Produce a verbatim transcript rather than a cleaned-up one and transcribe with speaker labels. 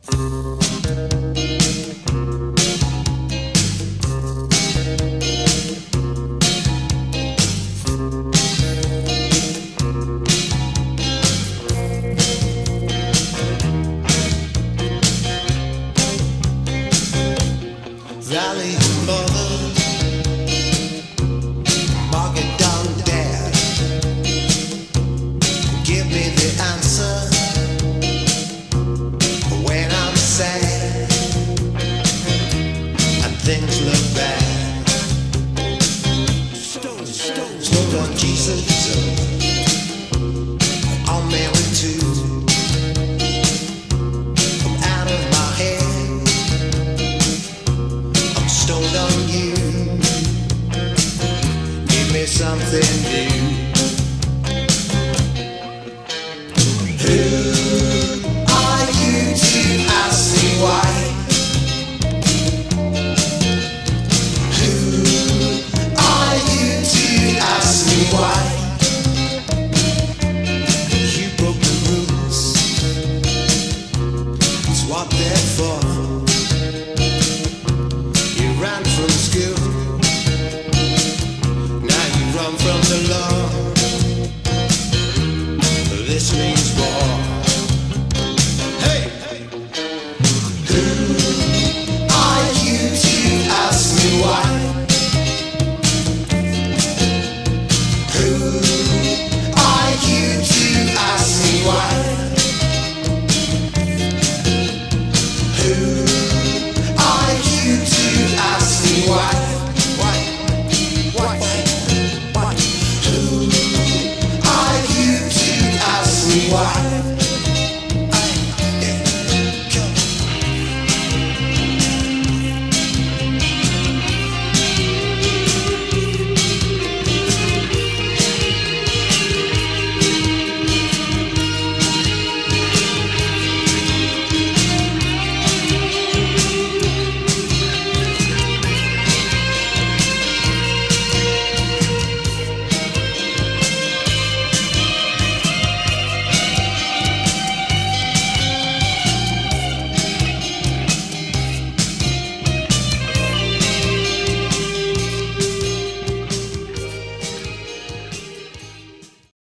Speaker 1: Valley mother, Market Down Dad, give me the answer when I'm sad and things look bad. Stone, stone, stone on Jesus, I'm married to. I'm out of my head, I'm stoned on you. Give me something new. Who are you to ask me why? Who are you to ask me why? You broke the rules, it's what they